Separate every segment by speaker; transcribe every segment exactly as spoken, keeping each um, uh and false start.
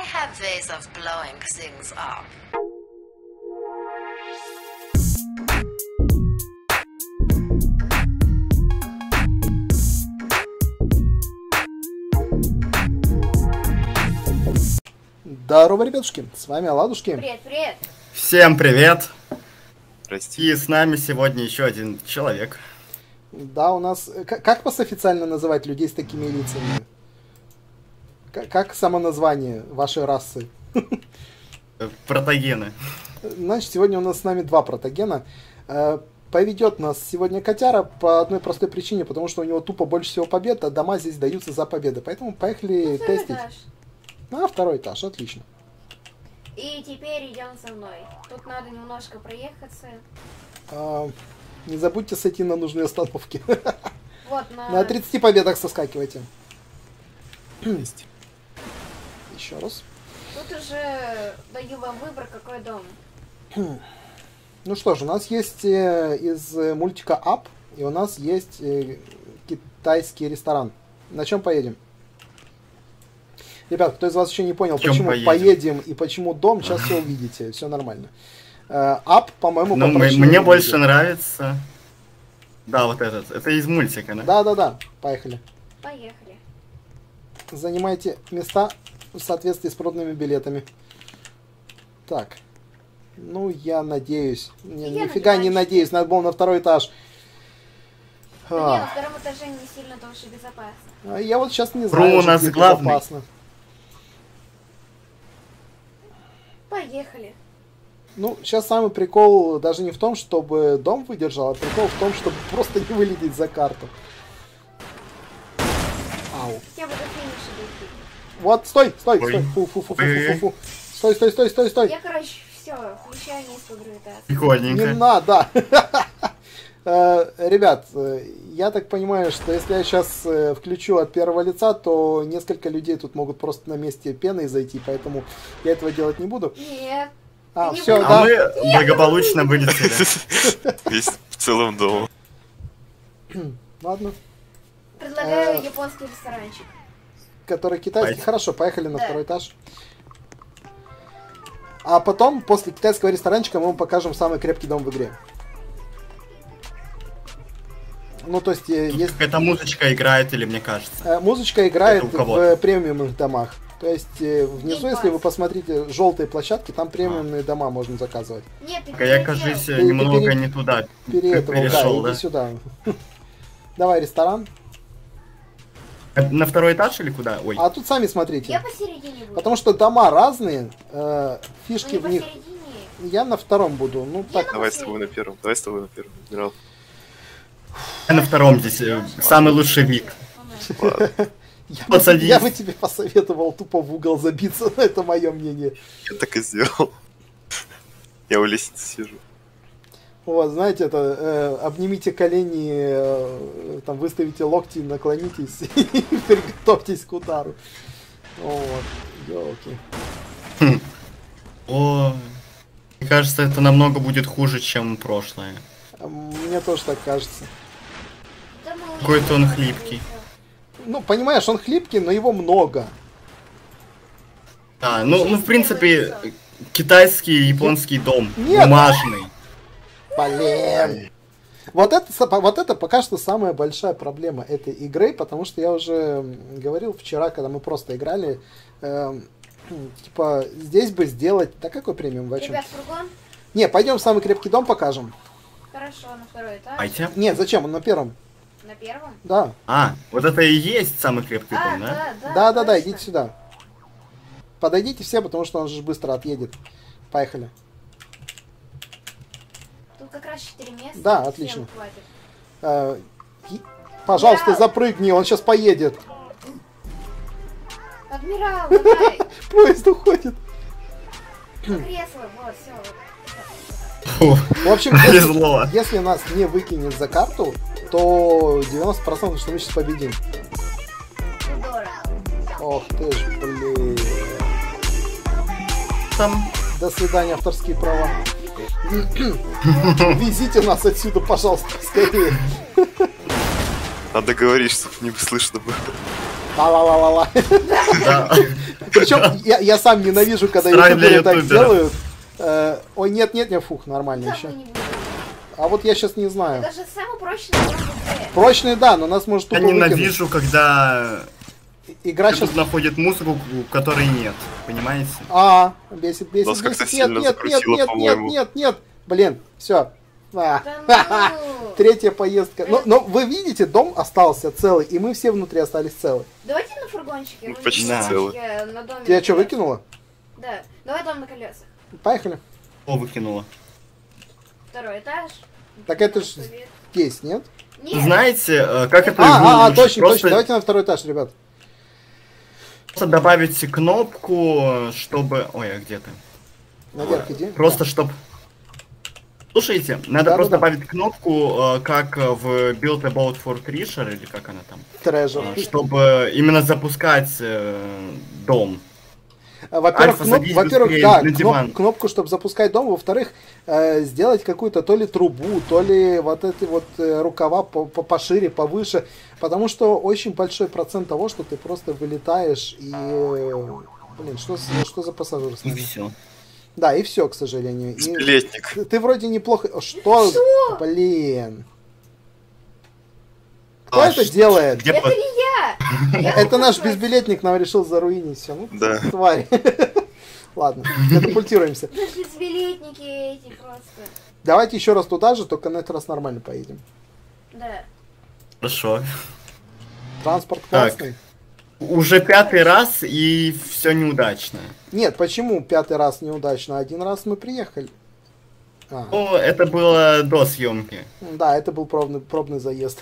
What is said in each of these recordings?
Speaker 1: have ways of blowing things up.
Speaker 2: Здорово, ребятушки, с вами Оладушки.
Speaker 3: Привет, привет.
Speaker 4: Всем привет.
Speaker 5: Прости.
Speaker 4: И с нами сегодня еще один человек.
Speaker 2: Да, у нас... Как, как вас официально называть, людей с такими лицами? Как, как само название вашей расы?
Speaker 4: Протогены.
Speaker 2: Значит, сегодня у нас с нами два протогена. Поведет нас сегодня котяра по одной простой причине, потому что у него тупо больше всего побед, а дома здесь даются за победы. Поэтому поехали
Speaker 3: Ну,
Speaker 2: тестить.
Speaker 3: этаж.
Speaker 2: А, второй этаж, отлично.
Speaker 3: И теперь идем со мной. Тут надо немножко проехаться.
Speaker 2: А, не забудьте сойти на нужные остановки.
Speaker 3: Вот на...
Speaker 2: На тридцати победах соскакивайте.
Speaker 5: Есть.
Speaker 2: Еще раз.
Speaker 3: Тут уже даю вам выбор, какой дом.
Speaker 2: Ну что ж, у нас есть э, из э, мультика Up, и у нас есть э, китайский ресторан. На чем поедем? Ребят, кто из вас еще не понял,
Speaker 4: Чем
Speaker 2: почему
Speaker 4: поедем?
Speaker 2: поедем и почему дом, сейчас все увидите, все нормально. Э, Up, по-моему,
Speaker 4: Ну, м-
Speaker 2: попроще
Speaker 4: мне
Speaker 2: выглядит.
Speaker 4: больше нравится. Да, вот этот. Это из мультика, да?
Speaker 2: Да-да-да, поехали.
Speaker 3: Поехали.
Speaker 2: Занимайте места в соответствии с проданными билетами. Так. Ну, я надеюсь. Не,
Speaker 3: Я
Speaker 2: нифига не
Speaker 3: надеюсь.
Speaker 2: надеюсь, надо было на второй этаж.
Speaker 3: Да не,
Speaker 2: А,
Speaker 3: на втором этаже не сильно тоже безопасно.
Speaker 2: а я вот сейчас не
Speaker 4: Ру
Speaker 2: знаю,
Speaker 4: у
Speaker 2: уже,
Speaker 4: нас
Speaker 2: где
Speaker 4: главный.
Speaker 2: безопасно.
Speaker 3: Поехали.
Speaker 2: Ну, сейчас самый прикол даже не в том, чтобы дом выдержал, а прикол в том, чтобы просто не вылететь за карту. Ау.
Speaker 3: Хотя бы до финиша дойти.
Speaker 2: Вот, стой, стой,
Speaker 4: Ой.
Speaker 2: стой. Фу, фу, фу, фу,
Speaker 4: Ой.
Speaker 2: фу, фу. Стой, стой, стой, стой, стой.
Speaker 3: Я, короче, все, включаю низкую гравитацию.
Speaker 2: Не
Speaker 4: Прикольненько.
Speaker 2: надо. Э, Ребят, э, я так понимаю, что если я сейчас включу от первого лица, то несколько людей тут могут просто на месте пеной зайти, поэтому я этого делать не буду.
Speaker 3: Нет.
Speaker 2: А,
Speaker 3: Не
Speaker 2: все,
Speaker 3: буду.
Speaker 4: А
Speaker 2: да.
Speaker 4: мы благополучно вылетели.
Speaker 5: Весь целым домом.
Speaker 2: Ладно.
Speaker 3: Предлагаю
Speaker 2: Э.
Speaker 3: японский ресторанчик.
Speaker 2: Который китайский.
Speaker 4: Пойдем.
Speaker 2: Хорошо, поехали на
Speaker 3: Да.
Speaker 2: второй этаж. А потом, после китайского ресторанчика, мы вам покажем самый крепкий дом в игре. Ну, то есть, э,
Speaker 4: Тут
Speaker 2: есть
Speaker 4: какая-то музычка играет, или мне кажется.
Speaker 2: э, музычка играет
Speaker 4: Это у
Speaker 2: в
Speaker 4: кого?
Speaker 2: э, премиумных домах. То есть, э, внизу,
Speaker 3: Game
Speaker 2: если вы
Speaker 3: Pass.
Speaker 2: посмотрите желтые площадки, там премиумные дома можно заказывать.
Speaker 3: Нет, ты
Speaker 4: Только я,
Speaker 3: переделал.
Speaker 4: кажись,
Speaker 2: Ты- ты
Speaker 4: немного
Speaker 2: пере-
Speaker 4: не туда
Speaker 2: Переэтовал,
Speaker 4: перешел,
Speaker 2: да,
Speaker 4: да?
Speaker 2: иди сюда. Давай, ресторан.
Speaker 4: На второй этаж или куда? Ой.
Speaker 2: А тут сами смотрите.
Speaker 3: Я посередине буду.
Speaker 2: Потому что дома разные, э,
Speaker 3: Ну,
Speaker 2: фишки
Speaker 3: не
Speaker 2: в них...
Speaker 3: посередине.
Speaker 2: Я на втором буду. Ну, так,
Speaker 5: Давай с тобой на первом. Давай с тобой на первом. Генерал.
Speaker 4: Я на втором здесь э, самый лучший вид.
Speaker 2: я, бы,
Speaker 4: Посадись.
Speaker 2: я бы тебе посоветовал тупо в угол забиться, но это мое мнение.
Speaker 5: Я так и сделал. Я у лестницы сижу.
Speaker 2: Вот, знаете, это э, обнимите колени, э, там выставите локти, наклонитесь и приготовьтесь к удару. Вот, ёлки.
Speaker 4: О, мне кажется, это намного будет хуже, чем прошлое.
Speaker 2: А Мне тоже так кажется.
Speaker 3: Да мы уже
Speaker 4: Какой-то он
Speaker 3: посмотрели
Speaker 4: хлипкий.
Speaker 3: всё.
Speaker 2: Ну, понимаешь, он хлипкий, но его много.
Speaker 4: А, ну, ну, в принципе, китайский и японский дом.
Speaker 2: Нет.
Speaker 4: Бумажный.
Speaker 2: Блин. Вот это, са- вот это пока что самая большая проблема этой игры, потому что я уже м, говорил вчера, когда мы просто играли, эм, типа, здесь бы сделать... Да какой премиум, вы о чём?
Speaker 3: Ребят, фургон?
Speaker 2: Не, пойдем в самый крепкий дом покажем.
Speaker 3: Хорошо, на второй этаж.
Speaker 4: Давайте.
Speaker 2: Нет, зачем? Он на первом.
Speaker 3: На первом?
Speaker 2: Да.
Speaker 4: А, вот это и есть самый крепкий
Speaker 3: А,
Speaker 4: дом, да?
Speaker 3: да, да.
Speaker 2: Да, да, да,
Speaker 3: точно.
Speaker 2: идите сюда. Подойдите все, потому что он же быстро отъедет. Поехали.
Speaker 3: Тут как раз четыре места.
Speaker 2: Да,
Speaker 3: всем
Speaker 2: отлично.
Speaker 3: хватит.
Speaker 2: Э, и- Пожалуйста,
Speaker 3: Я-
Speaker 2: запрыгни, он сейчас поедет.
Speaker 3: Адмирал, давай.
Speaker 2: Поезд уходит.
Speaker 3: Кресло, вот, все.
Speaker 4: Фу,
Speaker 2: В общем, если,
Speaker 4: повезло.
Speaker 2: если нас не выкинет за карту, то девяносто процентов, что мы сейчас победим.
Speaker 3: Здорово.
Speaker 2: Ох ты ж, блин.
Speaker 4: Там.
Speaker 2: До свидания, авторские права. Везите нас отсюда, пожалуйста, скорее.
Speaker 5: Надо говорить, чтобы не слышно было.
Speaker 2: Ла-ла-ла-ла-ла.
Speaker 4: Да.
Speaker 2: Причем я, я сам ненавижу, когда
Speaker 4: Страх для
Speaker 2: ютуберы так
Speaker 4: ютуберов.
Speaker 2: делают. Э, ой, нет, нет, нет, фух, нормально
Speaker 3: Там
Speaker 2: еще.
Speaker 3: мы не будем.
Speaker 2: А вот я сейчас не знаю.
Speaker 3: Это же самый прочный игра в игре.
Speaker 2: Прочный, да, но нас может
Speaker 4: Я
Speaker 2: тупо выкинуть.
Speaker 4: ненавижу, когда
Speaker 2: Игра сейчас...
Speaker 4: тут находит музыку, которой нет. Понимаете?
Speaker 2: А, бесит, бесит,
Speaker 5: Нас как-то
Speaker 2: бесит. Нет,
Speaker 5: сильно
Speaker 2: нет, нет,
Speaker 5: закрутило,
Speaker 2: нет, нет,
Speaker 5: по-моему.
Speaker 2: нет, нет. Блин, все.
Speaker 3: Да ну.
Speaker 2: Третья поездка. Но, но вы видите, дом остался целый, и мы все внутри остались целы.
Speaker 3: Давайте на фургончике.
Speaker 5: Ну,
Speaker 3: вы
Speaker 5: почти
Speaker 3: видите,
Speaker 4: целый.
Speaker 3: я на доме
Speaker 2: Тебя
Speaker 3: на
Speaker 2: что,
Speaker 3: колесах.
Speaker 2: выкинуло?
Speaker 3: Да. Давай дом на колесах.
Speaker 2: Поехали.
Speaker 4: О, выкинула.
Speaker 3: Второй этаж.
Speaker 2: Так это ж
Speaker 3: Привет.
Speaker 2: здесь, нет?
Speaker 3: Нет.
Speaker 4: Знаете, э, как это
Speaker 2: А, а, а,
Speaker 4: лучше?
Speaker 2: точно,
Speaker 4: Просто-
Speaker 2: точно. Давайте на второй этаж, ребят.
Speaker 4: Просто добавить кнопку, чтобы... Ой, а где ты?
Speaker 2: Наверх иди.
Speaker 4: Просто чтобы... Слушайте, надо
Speaker 2: Да,
Speaker 4: просто
Speaker 2: да, да.
Speaker 4: добавить кнопку, э, как в Build About for Treasure, или как она там,
Speaker 2: Трежер.
Speaker 4: э, чтобы именно запускать э, дом.
Speaker 2: Во-первых,
Speaker 4: Альфа,
Speaker 2: кноп-
Speaker 4: садись
Speaker 2: во-первых,
Speaker 4: быстрее
Speaker 2: да,
Speaker 4: на
Speaker 2: кноп-
Speaker 4: диван.
Speaker 2: кнопку, чтобы запускать дом. Во-вторых, э, сделать какую-то то ли трубу, то ли вот эти вот э, рукава по- по- пошире, повыше. Потому что очень большой процент того, что ты просто вылетаешь и... э, Блин, что, с- что за пассажир с
Speaker 4: И
Speaker 2: нами?
Speaker 4: все.
Speaker 2: Да, и все, к сожалению. И
Speaker 5: Бесплетник.
Speaker 2: ты, ты вроде неплохо... Что?
Speaker 3: Что?
Speaker 2: Блин. Кто
Speaker 4: А,
Speaker 2: это
Speaker 4: ш-
Speaker 2: делает?
Speaker 4: Где
Speaker 3: Это
Speaker 4: по-
Speaker 3: не я! Я
Speaker 2: Это наш
Speaker 3: просто-
Speaker 2: безбилетник нам решил заруинить все. Ну,
Speaker 5: Да.
Speaker 2: тварь. Ладно, катапультируемся.
Speaker 3: Это же безбилетники эти просто.
Speaker 2: Давайте еще раз туда же, только на этот раз нормально поедем.
Speaker 3: Да.
Speaker 4: Хорошо.
Speaker 2: Транспорт
Speaker 4: Так.
Speaker 2: классный.
Speaker 4: Уже пятый раз и все неудачно.
Speaker 2: Нет, почему пятый раз неудачно? Один раз мы приехали. А,
Speaker 4: Ну, это было до съемки.
Speaker 2: да, это был пробный, пробный заезд.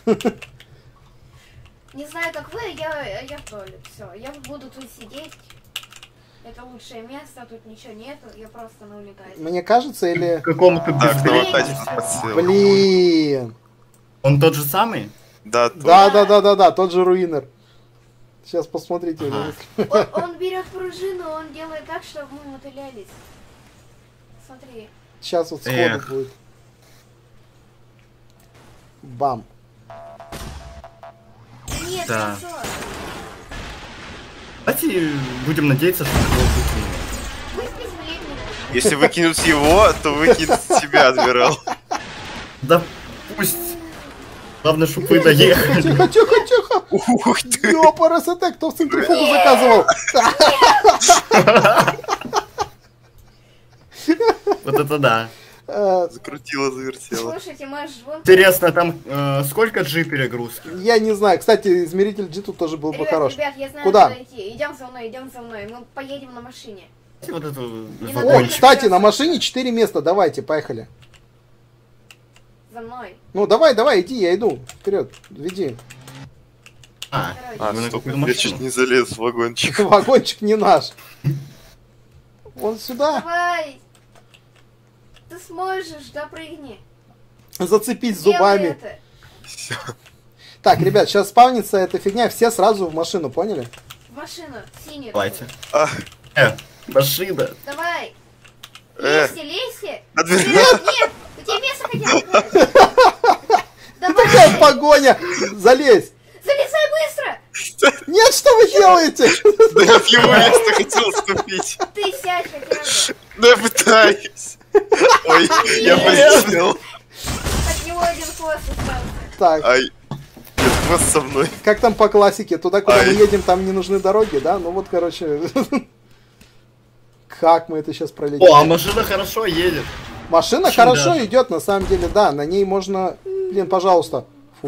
Speaker 3: Не знаю, как вы, я, я в туалет. Все, я буду тут сидеть. Это лучшее место, тут ничего нету, я просто на унитазе.
Speaker 2: Мне кажется, или...
Speaker 4: К какому-то
Speaker 5: Так, на
Speaker 4: безбилетнику.
Speaker 5: ватазе подсел.
Speaker 2: Блин.
Speaker 4: Он тот же самый?
Speaker 5: Да, то-
Speaker 2: Да, да, да, да, да, тот же руинер. Сейчас посмотрите.
Speaker 4: Ага.
Speaker 3: Он, он берет пружину, он делает так, чтобы мы мотылялись. Смотри.
Speaker 2: Сейчас вот сходу
Speaker 4: Эх.
Speaker 2: будет. Бам.
Speaker 3: Нет,
Speaker 4: Да.
Speaker 3: лицо.
Speaker 4: Давайте будем надеяться, что его выкинули.
Speaker 3: Вы с безбилетником.
Speaker 5: Если выкинут его, то выкинут тебя, Адмирал.
Speaker 4: Да пусть. Главное, чтобы вы доехали.
Speaker 2: Тихо, тихо, тихо.
Speaker 5: Ух ты.
Speaker 2: Ёпарас, это кто в центрифугу заказывал?
Speaker 4: Вот это да.
Speaker 2: Э,
Speaker 5: Закрутила, завертела.
Speaker 3: Слушайте, мы вон...
Speaker 4: Интересно, там э, сколько G перегрузки?
Speaker 2: Я не знаю. Кстати, измеритель G тут тоже был бы
Speaker 3: Ребят,
Speaker 2: хорош.
Speaker 3: ребят, я знаю,
Speaker 2: Куда?
Speaker 3: куда идти. Идем со мной, идем со мной. Мы поедем на машине.
Speaker 4: Вот эту
Speaker 3: Не
Speaker 2: О,
Speaker 3: надо.
Speaker 4: вагончик.
Speaker 2: кстати, на машине четыре места. Давайте, поехали.
Speaker 3: За мной.
Speaker 2: Ну, давай, давай, иди, я иду. Вперед, веди.
Speaker 4: А,
Speaker 5: А,
Speaker 4: мы на
Speaker 5: стоп,
Speaker 4: какую-то
Speaker 5: я
Speaker 4: машину.
Speaker 5: чуть не залез в вагончик.
Speaker 2: Вагончик не наш. Вон сюда.
Speaker 3: Давай! Ты сможешь, допрыгни.
Speaker 2: Зацепись
Speaker 3: Делай
Speaker 2: зубами.
Speaker 3: это.
Speaker 5: Всё.
Speaker 2: Так, ребят, сейчас спавнится эта фигня. Все сразу в машину, поняли?
Speaker 3: В машину, синюю.
Speaker 4: Давайте.
Speaker 5: А,
Speaker 4: Э, машина.
Speaker 3: Давай.
Speaker 5: Э.
Speaker 3: Лезьте, лезьте.
Speaker 5: Адмирал.
Speaker 3: Нет, нет, у тебя место хотя бы. Давай,
Speaker 2: Какая погоня! Залезь!
Speaker 3: залезай быстро.
Speaker 2: Нет, что вы делаете?
Speaker 5: Да я в его место хотел ступить.
Speaker 3: Ты сядь хотя бы.
Speaker 5: Да я пытаюсь. Ой, я полетел.
Speaker 3: От него один хвост остался.
Speaker 2: Так,
Speaker 5: Ай, нет, хвост со мной.
Speaker 2: как там по классике? Туда, куда мы
Speaker 5: Ай.
Speaker 2: едем, там не нужны дороги, да? Ну вот, короче... Как мы это сейчас пролетим?
Speaker 4: О, а машина хорошо едет.
Speaker 2: Машина
Speaker 4: Очень
Speaker 2: хорошо
Speaker 4: даже.
Speaker 2: идет, на самом деле, да. На ней можно... Блин, пожалуйста. Фу.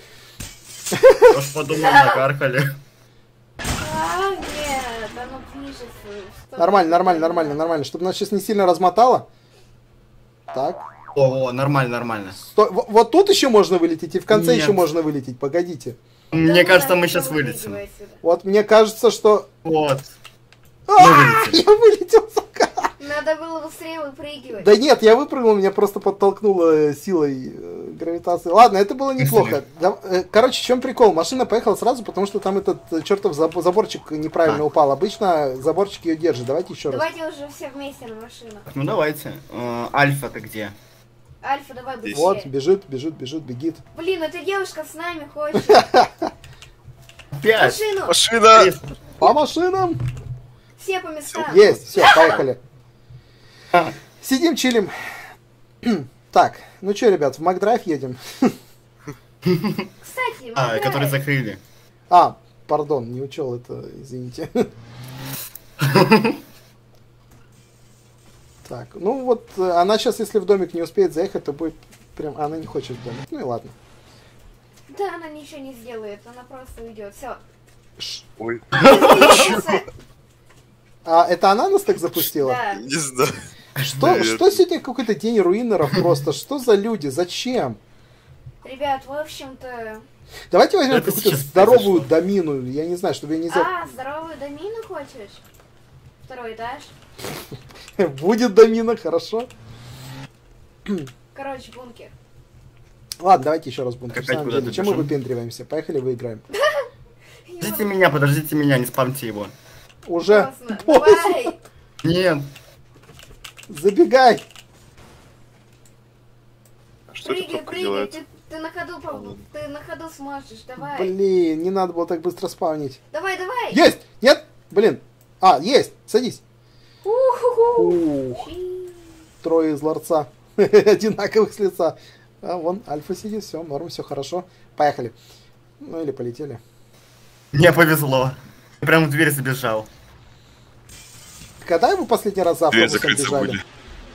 Speaker 4: Уж подумал, накаркали.
Speaker 3: А, нет, оно движется. Что
Speaker 2: Нормально,
Speaker 3: ты
Speaker 2: нормально,
Speaker 3: делаешь?
Speaker 2: нормально, нормально. Чтобы нас сейчас не сильно размотало. Так.
Speaker 4: О, о, нормально, нормально.
Speaker 2: Сто- в- Вот тут еще можно вылететь, и в конце
Speaker 4: Нет.
Speaker 2: еще можно вылететь. Погодите.
Speaker 4: Мне
Speaker 3: Да
Speaker 4: кажется,
Speaker 3: ладно,
Speaker 4: мы
Speaker 3: что
Speaker 4: сейчас
Speaker 3: вы
Speaker 4: вылетим.
Speaker 3: видите отсюда?
Speaker 2: Вот мне кажется, что...
Speaker 4: Вот.
Speaker 2: А,
Speaker 4: вылетели.
Speaker 2: я вылетел, сука.
Speaker 3: Надо было быстрее выпрыгивать.
Speaker 2: Да нет, я выпрыгнул, меня просто подтолкнуло э, силой э, гравитации. Ладно, это было неплохо. Да, э, короче, в чем прикол? Машина поехала сразу, потому что там этот э, чертов заб- заборчик неправильно
Speaker 4: А.
Speaker 2: упал. Обычно заборчик ее держит. Давайте еще раз.
Speaker 3: Давайте уже все вместе на машину.
Speaker 4: Ну давайте. Э, Альфа-то где?
Speaker 3: Альфа, давай быстрее.
Speaker 2: Вот, бежит, бежит, бежит, бегит.
Speaker 3: Блин, эта девушка с нами хочет.
Speaker 4: Пять.
Speaker 3: Машину!
Speaker 5: Машина!
Speaker 2: По машинам!
Speaker 3: все по местам.
Speaker 2: Есть, все, поехали. Сидим, чилим. Так, ну что, ребят, в Макдрайв едем.
Speaker 3: Кстати,
Speaker 4: А,
Speaker 3: Макдрайв.
Speaker 4: который закрыли.
Speaker 2: А, пардон, не учел это, извините. Так, ну вот, э, она сейчас, если в домик не успеет заехать, то будет прям... Она не хочет в домик, ну и ладно.
Speaker 3: Да, она ничего не сделает, она просто уйдет. Все.
Speaker 5: Ой,
Speaker 2: А это она нас так запустила?
Speaker 3: Да.
Speaker 5: не знаю.
Speaker 2: Что,
Speaker 5: Наверное.
Speaker 2: что сегодня какой-то день руинеров просто? Что за люди? Зачем?
Speaker 3: Rебят, в общем-то...
Speaker 2: Давайте возьмем
Speaker 4: Это
Speaker 2: какую-то
Speaker 4: сейчас
Speaker 2: здоровую
Speaker 4: произошло.
Speaker 2: домину. Я не знаю, чтобы я не за...
Speaker 3: А, здоровую домину хочешь? Второй этаж.
Speaker 2: Будет домина, хорошо.
Speaker 3: Короче, бункер.
Speaker 2: Ладно, давайте еще раз бункер.
Speaker 4: Опять
Speaker 2: На самом
Speaker 4: куда-то
Speaker 2: деле, чем мы
Speaker 4: бежим?
Speaker 2: выпендриваемся? Поехали, выиграем.
Speaker 4: Подождите меня, подождите меня, не спамьте его.
Speaker 2: Уже.
Speaker 3: Поздно.
Speaker 2: Поздно.
Speaker 3: Давай.
Speaker 4: Нет.
Speaker 2: Забегай.
Speaker 5: А что это
Speaker 3: Прыгай,
Speaker 5: кнопка
Speaker 3: прыгай.
Speaker 5: делает?
Speaker 3: Ты, ты на ходу, по- ты на ходу сможешь. Давай.
Speaker 2: Блин, не надо было так быстро спавнить.
Speaker 3: Давай, давай.
Speaker 2: Есть! Нет? Блин. А, есть! Садись.
Speaker 3: Уху-ху.
Speaker 2: Ух, трое из ларца. Одинаковых с лица. А вон Альфа сидит, все, норм, все хорошо. Поехали. Ну или полетели.
Speaker 4: Мне повезло. Я прям в дверь забежал.
Speaker 2: Когда вы последний раз за
Speaker 5: Дверь
Speaker 2: автобусом
Speaker 5: закрыть
Speaker 2: бежали?
Speaker 5: забыли.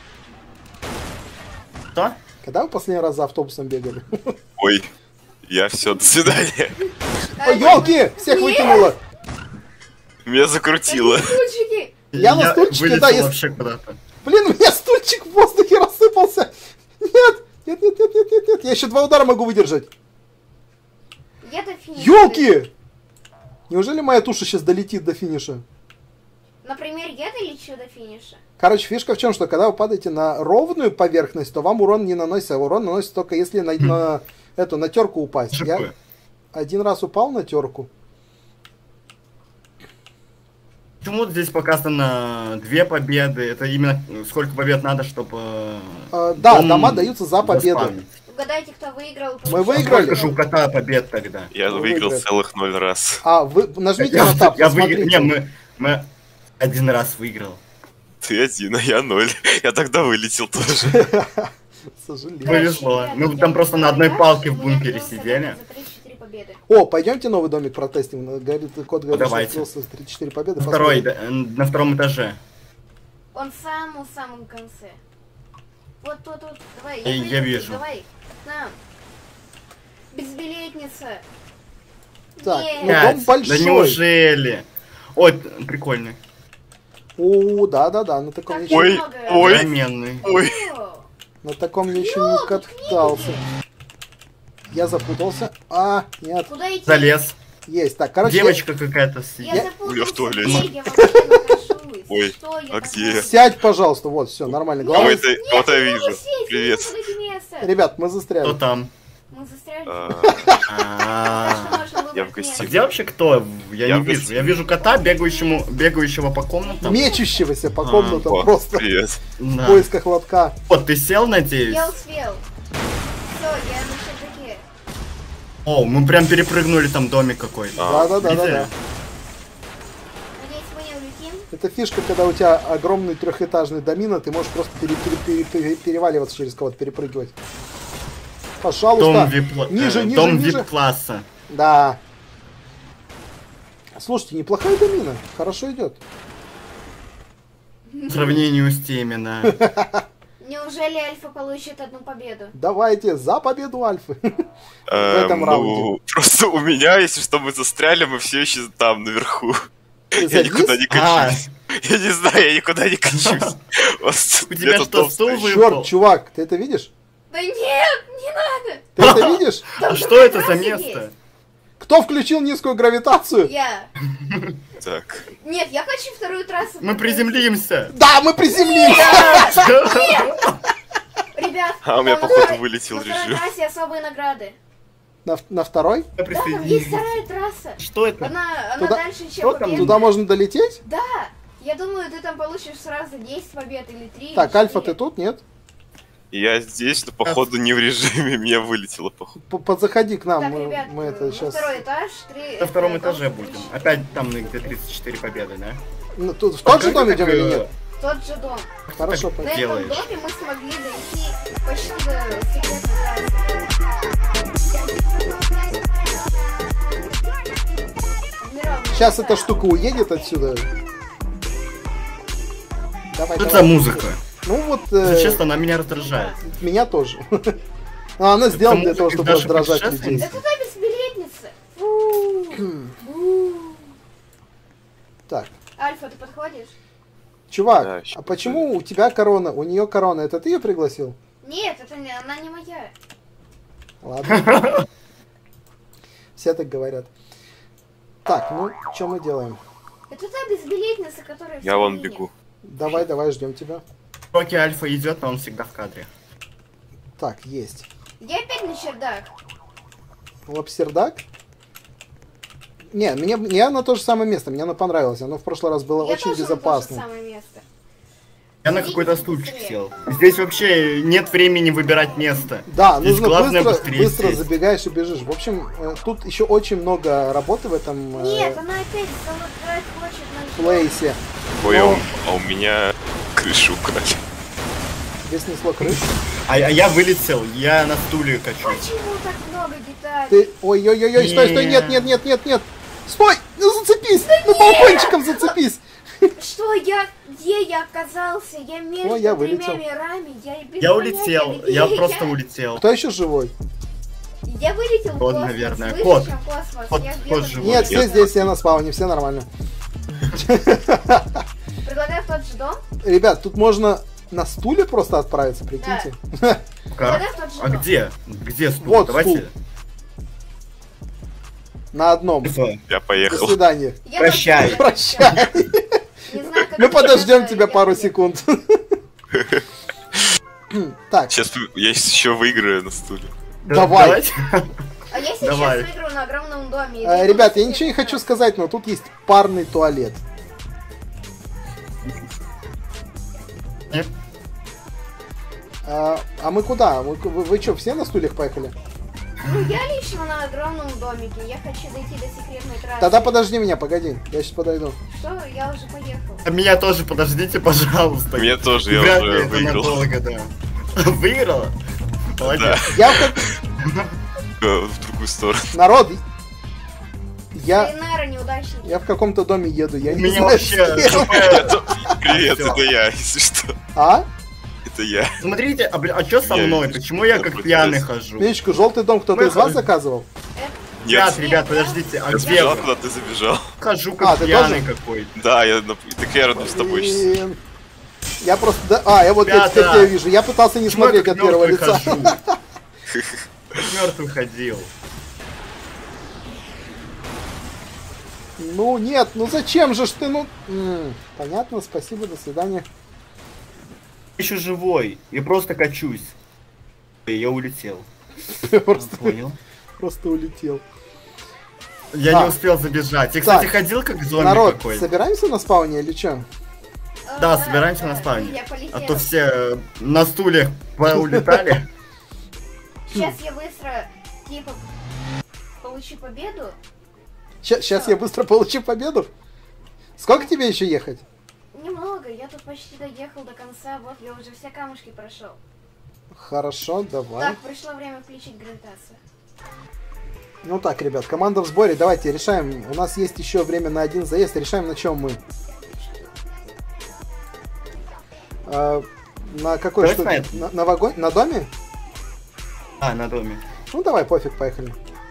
Speaker 4: Что?
Speaker 2: Когда вы последний раз за автобусом бегали?
Speaker 5: Ой, я все, до свидания.
Speaker 2: Ой, елки! Всех
Speaker 3: Нет!
Speaker 2: выкинуло!
Speaker 5: Меня закрутило.
Speaker 3: Стульчики.
Speaker 2: Я на стульчике,
Speaker 4: вылетел
Speaker 2: да, если-
Speaker 4: вообще куда-то.
Speaker 2: Блин, у меня стульчик в воздухе рассыпался! Нет! Нет, нет, нет, нет, нет, нет. Я еще два удара могу выдержать.
Speaker 3: Я до финиша.
Speaker 2: Елки! Неужели моя туша сейчас долетит до финиша?
Speaker 3: Например, я долечу до финиша.
Speaker 2: Короче, фишка в чем, что когда вы падаете на ровную поверхность, то вам урон не наносится, а урон наносится только если на, на эту на терку упасть. Я
Speaker 4: ЖП.
Speaker 2: один раз упал на терку.
Speaker 4: Почему здесь показано две победы? Это именно сколько побед надо, чтобы...
Speaker 2: А, да,
Speaker 4: дом
Speaker 2: дома даются за победу.
Speaker 4: заспавнить?
Speaker 3: Угадайте, кто выиграл.
Speaker 2: Мы
Speaker 3: получает-
Speaker 2: выиграли.
Speaker 4: Сколько же у кота побед тогда?
Speaker 5: Я
Speaker 2: Ну,
Speaker 5: выиграл
Speaker 2: выиграть.
Speaker 5: целых ноль раз.
Speaker 2: А, вы нажмите
Speaker 4: Я,
Speaker 2: на тап,
Speaker 4: я выиграл.
Speaker 2: посмотрите.
Speaker 4: Не, мы, мы один раз выиграл.
Speaker 5: Ты один, а я ноль. Я тогда вылетел тоже.
Speaker 2: К сожалению.
Speaker 4: Повезло.
Speaker 3: Короче,
Speaker 4: Мы
Speaker 3: ребят,
Speaker 4: там
Speaker 3: идем
Speaker 4: просто
Speaker 3: на
Speaker 4: на одной
Speaker 3: этаж,
Speaker 4: палке
Speaker 3: и
Speaker 4: в
Speaker 3: у меня
Speaker 4: бункере
Speaker 3: открылся
Speaker 4: сидели.
Speaker 3: домик за тридцать четыре победы.
Speaker 2: О, пойдемте новый домик протестим. Говорит, код говорит,
Speaker 4: Давайте.
Speaker 2: что открылся тридцать четыре победы.
Speaker 4: На Второй,
Speaker 2: Посмотрим.
Speaker 4: да, на втором этаже.
Speaker 3: Он в самом-самом конце. Вот тут, вот. Давай,
Speaker 4: Я- я
Speaker 3: прыгаю,
Speaker 4: вижу.
Speaker 3: Давай, к нам. Безбилетница.
Speaker 2: Так,
Speaker 3: Нет.
Speaker 2: ну,
Speaker 4: Пять.
Speaker 2: дом большой.
Speaker 4: Да неужели? Ой, прикольный.
Speaker 2: О, да-да-да, на таком
Speaker 3: Так
Speaker 2: я еще,
Speaker 5: Ой,
Speaker 3: много.
Speaker 5: ой.
Speaker 4: Современный.
Speaker 5: Ой,
Speaker 3: О,
Speaker 2: на таком я еще не катался. Я запутался. А, нет,
Speaker 3: Куда идти?
Speaker 4: Залез.
Speaker 2: есть. Так, короче,
Speaker 4: Девочка какая-то
Speaker 3: Я,
Speaker 4: сидит.
Speaker 3: запутался.
Speaker 5: Я в туалете.
Speaker 3: Где я вообще нахожусь?
Speaker 5: Ой,
Speaker 3: Что я
Speaker 5: а
Speaker 3: там
Speaker 5: где?
Speaker 2: я-
Speaker 3: делаю?
Speaker 2: сядь, пожалуйста. Вот, все, нормально. Главное,
Speaker 5: кого-то кого-то я вижу. Привет.
Speaker 2: ребят, мы
Speaker 4: Кто
Speaker 2: застряли.
Speaker 4: там?
Speaker 3: Мы застряли.
Speaker 5: А,
Speaker 4: А.
Speaker 3: Можно выбрать
Speaker 5: Я в
Speaker 3: место.
Speaker 5: гостиной.
Speaker 4: А где вообще кто? Я
Speaker 5: Я
Speaker 4: не
Speaker 5: в
Speaker 4: вижу.
Speaker 5: гостиной.
Speaker 4: Я вижу кота, бегающему, бегающего по комнатам.
Speaker 2: Мечущегося по
Speaker 4: А,
Speaker 2: комнатам
Speaker 5: О,
Speaker 2: просто
Speaker 5: привет.
Speaker 2: в
Speaker 4: Да.
Speaker 2: поисках лотка.
Speaker 4: Вот, ты сел, надеюсь?
Speaker 3: Я успел. Все, я на чердаке.
Speaker 4: О, мы прям перепрыгнули там домик какой-то.
Speaker 5: А,
Speaker 2: Да-да-да-да-да.
Speaker 4: Видели?
Speaker 3: Надеюсь, мы не улетим.
Speaker 2: Это фишка, когда у тебя огромный трехэтажный домина, ты можешь просто пере- пере- пере- пере- переваливаться через кого-то, перепрыгивать. Пожалуйста.
Speaker 4: Дом вип
Speaker 2: Ниже,
Speaker 4: э,
Speaker 2: ниже,
Speaker 4: Дом
Speaker 2: ниже.
Speaker 4: вип-класса.
Speaker 2: Да. Слушайте, неплохая домина. Хорошо идет.
Speaker 4: В сравнении с теми, да.
Speaker 3: Неужели Альфа получит одну победу?
Speaker 2: Давайте за победу Альфы.
Speaker 5: Эм,
Speaker 2: этом
Speaker 5: ну,
Speaker 2: раунде.
Speaker 5: просто у меня, если что, мы застряли, мы все еще там, наверху.
Speaker 2: Ты
Speaker 5: Я
Speaker 2: завис?
Speaker 5: никуда не
Speaker 4: А.
Speaker 5: качусь. Я не знаю, я никуда не качусь. Вот
Speaker 4: У тебя
Speaker 5: где-то
Speaker 4: что,
Speaker 5: дом
Speaker 4: стул
Speaker 5: стоит.
Speaker 4: вы-
Speaker 2: Черт, чувак, ты это видишь?
Speaker 3: Да нет, не надо.
Speaker 2: Ты это видишь?
Speaker 4: А что это за
Speaker 3: Красик
Speaker 4: место?
Speaker 3: есть.
Speaker 2: Кто включил низкую гравитацию?
Speaker 3: Я.
Speaker 5: Так.
Speaker 3: Нет, я хочу вторую трассу.
Speaker 4: Мы приземлимся.
Speaker 2: Да, мы приземлились!
Speaker 3: Ребят,
Speaker 5: А, у меня,
Speaker 3: там
Speaker 5: походу,
Speaker 3: на-
Speaker 5: вылетел
Speaker 3: на второй
Speaker 5: режим.
Speaker 3: трассе особые награды.
Speaker 2: На, на второй?
Speaker 4: Я
Speaker 3: Да, там есть
Speaker 4: присоединился.
Speaker 3: вторая трасса.
Speaker 4: Что это?
Speaker 3: Она, она
Speaker 2: Туда-
Speaker 3: дальше, чем
Speaker 4: что там?
Speaker 3: победа.
Speaker 2: Туда можно долететь?
Speaker 3: Да. Я думаю, ты там получишь сразу десять побед или три.
Speaker 2: Так, Альфа, ты тут, нет?
Speaker 5: Я здесь, но походу не в режиме, меня вылетело, походу.
Speaker 2: П- Подзаходи к нам,
Speaker 3: Так,
Speaker 2: мы,
Speaker 3: ребят,
Speaker 2: мы это
Speaker 3: на
Speaker 2: сейчас...
Speaker 3: второй этаж. Три,
Speaker 4: На втором
Speaker 3: э,
Speaker 4: этаже
Speaker 3: дом
Speaker 4: будем.
Speaker 3: тридцать.
Speaker 4: Опять там ну, где тридцать четыре победы, да?
Speaker 2: Ну, тут в тот же
Speaker 4: как
Speaker 2: дом
Speaker 4: так,
Speaker 2: идем или
Speaker 4: э,
Speaker 2: нет?
Speaker 3: Тот же дом.
Speaker 2: Хорошо,
Speaker 3: На
Speaker 2: пойдем.
Speaker 3: этом
Speaker 4: делаешь?
Speaker 3: доме мы смогли дойти почти до секретной трассы.
Speaker 2: Сейчас эта штука уедет отсюда. Давай,
Speaker 4: Что это
Speaker 2: давай.
Speaker 4: за музыка?
Speaker 2: Ну вот,
Speaker 4: Если
Speaker 2: э,
Speaker 4: честно, она меня раздражает.
Speaker 2: меня тоже. А она сделана для
Speaker 4: музыка
Speaker 2: того,
Speaker 4: из
Speaker 2: чтобы
Speaker 4: наших
Speaker 2: раздражать
Speaker 4: путешествий?
Speaker 2: людей.
Speaker 3: Да туда безбилетница. Фу. Фу.
Speaker 2: Так,
Speaker 3: Альфа, ты подходишь?
Speaker 2: чувак,
Speaker 5: Да, ещё
Speaker 2: а почему у тебя корона, у нее корона? Это ты ее пригласил?
Speaker 3: Нет, это не, она не моя.
Speaker 2: Ладно. Все так говорят. Так, ну, что мы делаем?
Speaker 3: Это та безбилетница, которая в
Speaker 5: Я вон
Speaker 3: середине.
Speaker 5: бегу.
Speaker 2: Давай, давай, ждем тебя.
Speaker 4: Поки Альфа идет, но он всегда в кадре.
Speaker 2: Так, есть.
Speaker 3: Я опять на чердак.
Speaker 2: Лапсердак? Не, мне, мне на то же самое место, мне оно понравилось. Оно в прошлый раз было
Speaker 3: Я
Speaker 2: очень
Speaker 3: тоже на то же
Speaker 2: безопасно.
Speaker 3: самое место.
Speaker 4: Я на какой-то стульчик сел. Здесь вообще нет времени выбирать место.
Speaker 2: Да,
Speaker 4: Здесь
Speaker 2: нужно
Speaker 4: главное
Speaker 2: быстро,
Speaker 4: быстрее
Speaker 2: быстро
Speaker 4: сесть.
Speaker 2: забегаешь и бежишь. В общем, э, тут еще очень много работы в этом э,
Speaker 3: Нет, она опять залатать хочет на
Speaker 2: плейсе.
Speaker 5: Ой, а
Speaker 2: Но
Speaker 5: у, а у меня крышу украли.
Speaker 2: тебе снесло крышу.
Speaker 4: А, а я вылетел, я на стуле качусь.
Speaker 3: Почему так много деталей?
Speaker 2: Ты... Ой-ой-ой, стой, стой, нет, нет, нет, нет, нет. Стой! Ну зацепись! Ну балкончиком зацепись!
Speaker 3: Что я... Где я оказался? Я между
Speaker 2: Ой, я
Speaker 3: тремя
Speaker 2: вылетел.
Speaker 3: мирами. Я, и без
Speaker 4: Я
Speaker 3: понятия,
Speaker 4: улетел,
Speaker 3: где
Speaker 4: я просто улетел.
Speaker 2: Кто еще живой?
Speaker 3: Я вылетел в
Speaker 4: Кот,
Speaker 3: космос.
Speaker 4: наверное.
Speaker 3: Выше,
Speaker 4: Кот.
Speaker 3: чем космос.
Speaker 4: Кот-
Speaker 3: я
Speaker 4: кот
Speaker 3: где-то-
Speaker 4: живой.
Speaker 2: Нет, все
Speaker 5: Нет.
Speaker 2: здесь, все на спауне, все нормально.
Speaker 3: Предлагаю в тот же дом.
Speaker 2: Ребят, тут можно на стуле просто отправиться, прикиньте.
Speaker 4: Как?
Speaker 3: Предлагаю в тот же
Speaker 4: А
Speaker 3: дом.
Speaker 4: где? Где стул?
Speaker 2: Вот
Speaker 4: Давайте.
Speaker 2: На одном.
Speaker 4: Альфа,
Speaker 5: Я
Speaker 2: До
Speaker 5: поехал.
Speaker 2: свидания.
Speaker 3: Я
Speaker 4: Прощай.
Speaker 3: тоже-
Speaker 2: Прощай.
Speaker 3: Не знаю, как
Speaker 2: Мы
Speaker 3: это
Speaker 2: подождем
Speaker 3: называется,
Speaker 2: тебя
Speaker 3: я
Speaker 2: пару
Speaker 3: уеду.
Speaker 2: секунд. Так,
Speaker 5: Сейчас я еще выиграю на стуле.
Speaker 2: Давай.
Speaker 4: Давайте.
Speaker 3: А я сейчас
Speaker 4: Давай.
Speaker 3: выиграю на огромном доме. и
Speaker 2: э,
Speaker 3: выйду
Speaker 2: ребят,
Speaker 3: в
Speaker 2: я ничего не
Speaker 3: секретную
Speaker 2: хочу сказать, но тут есть парный туалет.
Speaker 4: Нет?
Speaker 2: А а мы куда? Вы, вы, вы что, все на стульях поехали?
Speaker 3: Ну, я лично на огромном домике. Я хочу дойти до секретной трассы.
Speaker 2: Тогда подожди меня, погоди. Я сейчас подойду.
Speaker 3: Что? Я уже поехал.
Speaker 4: А меня тоже подождите, пожалуйста.
Speaker 5: Меня тоже, я
Speaker 4: Вряд ли
Speaker 5: уже
Speaker 4: это
Speaker 5: выиграл.
Speaker 4: надолго, да. Выиграла? Молодец.
Speaker 2: Я в как...
Speaker 5: Э, В другую сторону.
Speaker 2: Народ, я,
Speaker 3: Инара неудачник.
Speaker 2: я в каком-то доме еду, я
Speaker 4: У
Speaker 2: не
Speaker 4: меня
Speaker 2: знаю,
Speaker 4: вообще...
Speaker 2: с кем.
Speaker 5: Привет,
Speaker 4: Всё.
Speaker 5: это я, если что.
Speaker 2: А?
Speaker 5: Это я.
Speaker 4: Смотрите, а, бля, а что со
Speaker 5: Я-
Speaker 4: мной? Почему я
Speaker 5: я
Speaker 4: как
Speaker 5: против
Speaker 4: пьяный
Speaker 5: этого.
Speaker 4: хожу?
Speaker 2: Минуточку, желтый дом кто-то
Speaker 4: Мы
Speaker 2: из вас
Speaker 4: ходим.
Speaker 2: заказывал?
Speaker 4: Ребят,
Speaker 5: Нет,
Speaker 4: ребят, подождите, а
Speaker 5: я
Speaker 4: где
Speaker 5: сбежал,
Speaker 4: вы?
Speaker 5: куда ты забежал.
Speaker 4: Хожу
Speaker 2: А,
Speaker 4: как
Speaker 2: ты
Speaker 4: пьяный
Speaker 2: тоже?
Speaker 4: какой-то.
Speaker 5: Да, я на... так я рядом с тобой сейчас.
Speaker 2: Блин. Я просто... да- А, я вот я
Speaker 4: Ребята,
Speaker 2: теперь тебя вижу. Я пытался не
Speaker 4: Почему я
Speaker 2: смотреть
Speaker 4: как
Speaker 2: от первого
Speaker 4: мертвый
Speaker 2: лица.
Speaker 4: хожу? Как мертвый ходил.
Speaker 2: Ну нет, ну зачем же ж ты, ну... М, Понятно, спасибо, до свидания.
Speaker 4: Еще живой. Я просто качусь. И я улетел.
Speaker 2: Просто,
Speaker 4: Понял.
Speaker 2: просто улетел.
Speaker 4: Я
Speaker 2: А.
Speaker 4: не успел забежать. Я, кстати,
Speaker 2: Так.
Speaker 4: ходил как зомби
Speaker 2: Народ,
Speaker 4: какой-то.
Speaker 2: собираемся на спауне или что?
Speaker 3: А,
Speaker 4: Да, собираемся на спавне.
Speaker 3: Я полетела.
Speaker 4: А то все э, на стульях поулетали.
Speaker 3: Сейчас я быстро, типа, получу победу.
Speaker 2: Сейчас я быстро получу победу. Сколько тебе еще ехать?
Speaker 3: Немного, я тут почти доехал до конца. Вот, я уже все камушки прошел.
Speaker 2: Хорошо, давай.
Speaker 3: Так, пришло время включить гравитацию.
Speaker 2: Ну так, ребят, команда в сборе, давайте решаем. У нас есть еще время на один заезд. Решаем, на чем мы. А, на какой
Speaker 4: Давай
Speaker 2: штуке?
Speaker 4: снайпер.
Speaker 2: На, на вагоне? На доме?
Speaker 4: А, на доме.
Speaker 2: Ну давай, пофиг, поехали.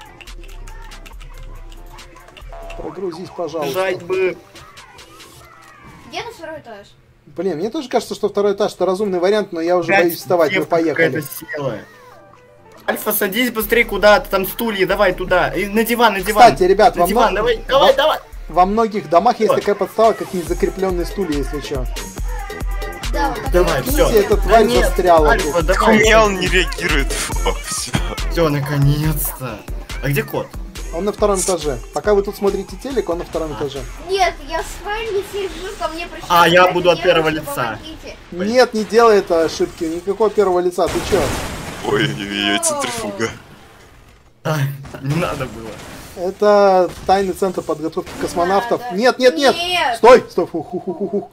Speaker 2: Прогрузись, пожалуйста.
Speaker 4: Бежать бы.
Speaker 3: Я на второй этаж.
Speaker 2: Блин, мне тоже кажется, что второй этаж это разумный вариант, но я уже
Speaker 4: Опять
Speaker 2: боюсь вставать, мы
Speaker 4: девка
Speaker 2: поехали.
Speaker 4: какая-то села. Альфа, садись быстрее куда-то, там стулья, давай туда. И на диван, на диван.
Speaker 2: Кстати, ребят,
Speaker 4: на
Speaker 2: во,
Speaker 4: диван,
Speaker 2: мно-
Speaker 4: давай,
Speaker 2: во-
Speaker 4: давай, давай.
Speaker 2: во многих домах есть
Speaker 4: Вот.
Speaker 2: такая подстава, как незакрепленные стулья, если что.
Speaker 3: Да, вот такой
Speaker 4: Давай,
Speaker 3: вот.
Speaker 4: все.
Speaker 2: Видите, эта тварь застряла
Speaker 4: Альфа,
Speaker 2: тут.
Speaker 5: У
Speaker 4: давай.
Speaker 5: меня он не реагирует. Фу, все.
Speaker 4: Все, наконец-то. А где кот?
Speaker 2: Он на втором этаже. Пока вы тут смотрите телек, он на втором этаже.
Speaker 3: Нет, я в спальне сижу, ко мне пришли.
Speaker 4: А, я
Speaker 3: сказать,
Speaker 4: буду от
Speaker 3: девушка,
Speaker 4: первого лица.
Speaker 3: помогите.
Speaker 2: Нет, не делай это ошибки, никакого первого лица, ты чё?
Speaker 5: Ой, ее центрифуга.
Speaker 4: Ай, не надо было.
Speaker 2: Это тайный центр подготовки космонавтов.
Speaker 3: Да, да.
Speaker 2: Нет, нет, нет!
Speaker 3: Нет.
Speaker 2: Стой! Стой! Фу, фу, фу, фу, фу.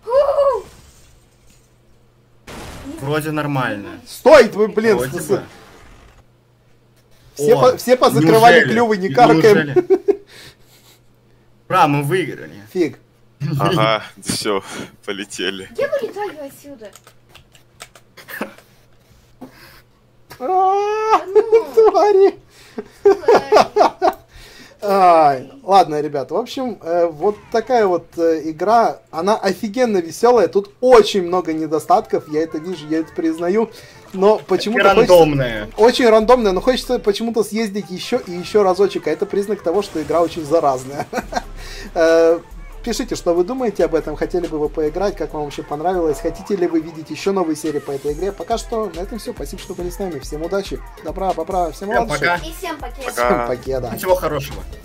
Speaker 4: Вроде нормально.
Speaker 2: Стой! Вы, блин,
Speaker 4: Вроде
Speaker 2: с-
Speaker 4: бы.
Speaker 2: все,
Speaker 4: О,
Speaker 2: по- все позакрывали
Speaker 4: неужели?
Speaker 2: клювы, не каркаем.
Speaker 4: Неужели? Бра, мы выиграли.
Speaker 2: Фиг.
Speaker 5: Ага, все, полетели.
Speaker 3: Я вылетаю отсюда.
Speaker 2: А,
Speaker 3: Ну,
Speaker 2: Твари!
Speaker 3: ладно.
Speaker 2: Ай, ладно, ребят, в общем, э, вот такая вот э, игра, она офигенно веселая, тут очень много недостатков, я это вижу, я это признаю, но почему-то хочется...
Speaker 4: Рандомная.
Speaker 2: Очень рандомная, но хочется почему-то съездить еще и еще разочек, а это признак того, что игра очень заразная. Э, Пишите, что вы думаете об этом, хотели бы вы поиграть, как вам вообще понравилось, хотите ли вы видеть еще новые серии по этой игре. Пока что на этом все, спасибо, что были с нами, всем удачи, добра, бобра, всем
Speaker 4: Всем
Speaker 2: удачи.
Speaker 4: пока.
Speaker 3: И всем пакет.
Speaker 5: Пока.
Speaker 2: Всем покеда.
Speaker 4: Всего хорошего.